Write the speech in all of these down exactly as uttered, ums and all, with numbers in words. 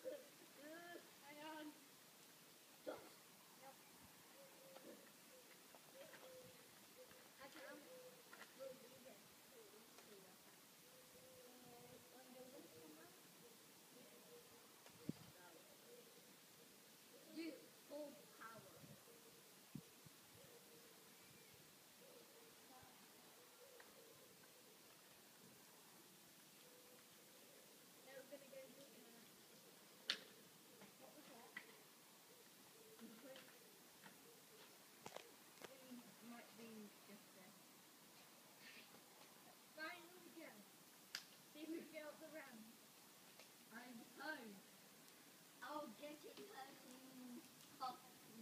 Hang on. Stop. Yep. I can. Will you get you full power. Now we're gonna go to uh, what was that? It might be just there. Final go. See if we can get up the ramp. I know. I'll get it hurting. Oh.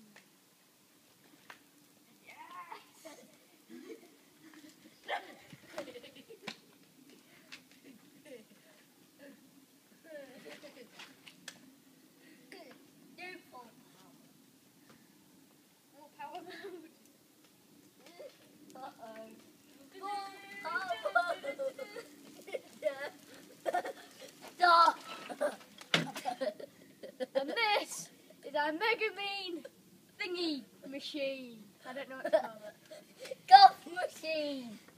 Yes! Do full power. More power mode. Uh-oh. Full power. Stop. And this is our Mega Mean thingy machine. I don't know what to call it. Golf machine.